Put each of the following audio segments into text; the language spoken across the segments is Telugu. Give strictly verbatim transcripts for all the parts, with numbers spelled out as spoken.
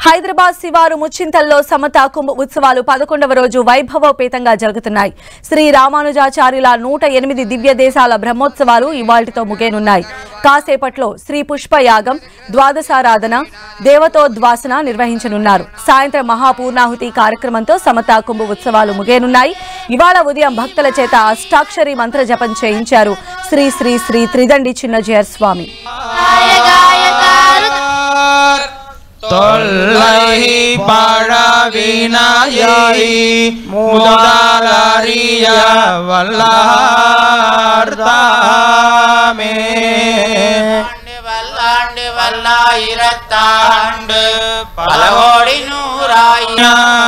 హైదరాబాద్ శివారు ముచ్చింతల్లో సమతా కుంభ ఉత్సవాలు పదకొండవ రోజు వైభవోపేతంగా జరుగుతున్నాయి. శ్రీ రామానుజాచార్యుల నూట ఎనిమిది దివ్య దేశాల బ్రహ్మోత్సవాలు ఇవాల్టితో ముగియనున్నాయి. కాసేపట్లో శ్రీ పుష్పయాగం, ద్వాదశారాధన, దేవతోద్వాసన నిర్వహించనున్నారు. సాయంత్రం మహాపూర్ణాహుతి కార్యక్రమంతో సమతా కుంభ ఉత్సవాలు ముగియనున్నాయి. ఇవాళ ఉదయం భక్తుల చేత అష్టాక్షరి మంత్ర జపం చేయించారు శ్రీ శ్రీ శ్రీ త్రిదండి చిన్నజీయర్ స్వామి. తొల్లహి పాడవినాయి ముదాలరియ వల్లార్తామే వల్లాండి వల్లాయిరత్తాండు పలవోడి నూరాయ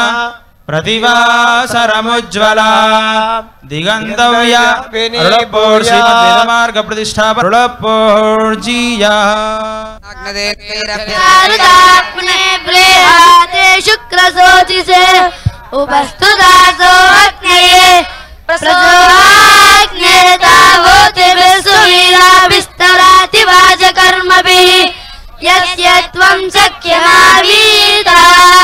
प्रतिवासरमुज्ज्वला दिगंतव्य रुलपोर श्रीमद् मार्ग प्रतिष्ठापन रुलपोर्जिया अपने प्रेहाते शुक्र सोचिसे उपस्तुदासो अग्नये प्रसवाग्ने तावोते विसुवीरा विस्तराति वाजकर्मभिः यस्य त्वं शक्यमावीता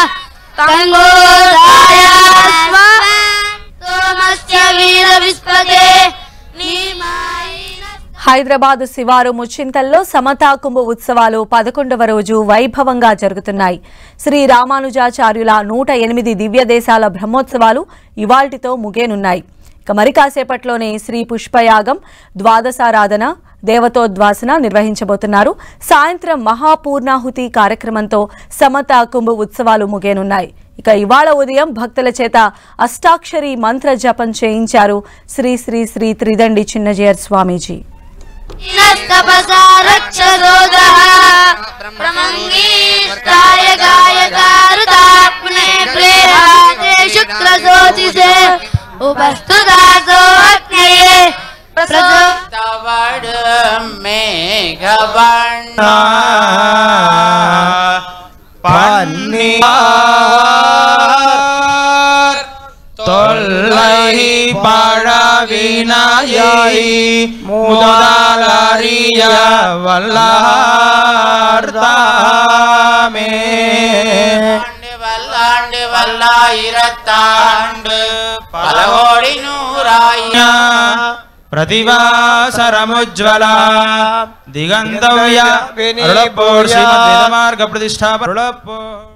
హైదరాబాద్ శివారు ముచ్చింతల్లో సమతా కుంభ ఉత్సవాలు పదకొండవ రోజు వైభవంగా జరుగుతున్నాయి. శ్రీ రామానుజాచార్యుల నూట ఎనిమిది దివ్య దేశాల బ్రహ్మోత్సవాలు ఇవాల్టితో ముగియనున్నాయి. ఇక మరి కాసేపట్లోనే శ్రీ పుష్పయాగం, ద్వాదశారాధన, దేవతోద్వాసన నిర్వహించబోతున్నారు. సాయంత్రం మహాపూర్ణాహుతి కార్యక్రమంతో సమతా కుంభ ఉత్సవాలు ముగియనున్నాయి. ఇక ఇవాళ ఉదయం భక్తుల చేత అష్టాక్షరి మంత్ర జపం చేయించారు శ్రీ శ్రీ శ్రీ త్రిదండి చిన్నజీయర్ స్వామీజీ. तवड़ मेघवर्णा पन्नीर तोल्लहि पाडविनाई मुदालरिय वल्लार्तामे वल्लांडि वल्लाइरत्तांडु पलवोडि नूराय प्रतिवासरमुज्ज्वला दिगंतव्य रुलपोर श्रीमद् मार्ग प्रतिष्ठापन रुलपोर